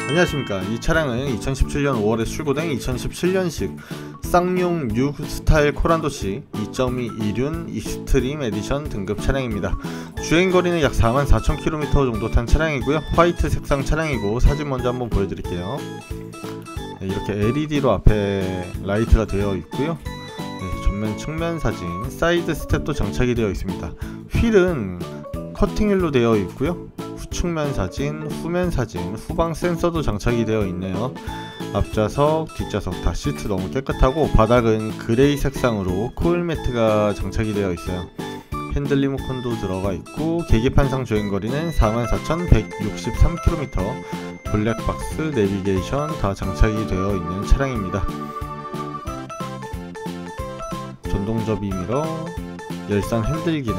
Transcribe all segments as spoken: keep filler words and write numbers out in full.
안녕하십니까. 이 차량은 이천십칠 년 오월에 출고된 이천십칠 년식 쌍용 뉴 스타일 코란도시 이 점 이 이륜 익스트림 에디션 등급 차량입니다. 주행거리는 약 사만 사천 킬로미터 정도 탄 차량이고요. 화이트 색상 차량이고, 사진 먼저 한번 보여드릴게요. 네, 이렇게 엘이디로 앞에 라이트가 되어 있고요. 네, 전면 측면 사진, 사이드 스텝도 장착이 되어 있습니다. 휠은 커팅휠로 되어 있고요. 후측면 사진, 후면 사진, 후방 센서도 장착이 되어 있네요. 앞좌석, 뒷좌석 다 시트 너무 깨끗하고, 바닥은 그레이 색상으로 코일 매트가 장착이 되어 있어요. 핸들 리모컨도 들어가 있고, 계기판상 주행거리는 사만 사천 백육십삼 킬로미터, 블랙박스, 내비게이션 다 장착이 되어 있는 차량입니다. 전동 접이 미러, 열선 핸들 기능,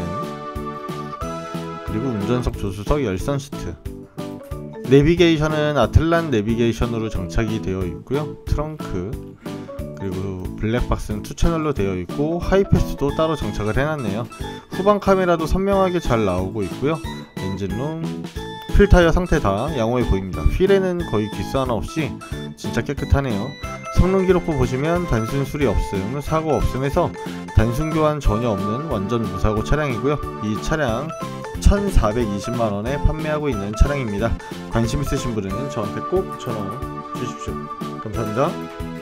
그리고 운전석 조수석 열선 시트, 내비게이션은 아틀란 내비게이션으로 장착이 되어 있고요. 트렁크, 그리고 블랙박스는 투 채널로 되어 있고, 하이패스도 따로 장착을 해놨네요. 후방 카메라도 선명하게 잘 나오고 있고요. 엔진룸, 필타이어 상태 다 양호해 보입니다. 휠에는 거의 기스 하나 없이 진짜 깨끗하네요. 성능 기록부 보시면 단순 수리 없음, 사고 없음에서 단순 교환 전혀 없는 완전 무사고 차량이고요. 이 차량 천사백이십만 원에 판매하고 있는 차량입니다. 관심 있으신 분은 저한테 꼭 전화 주십시오. 감사합니다.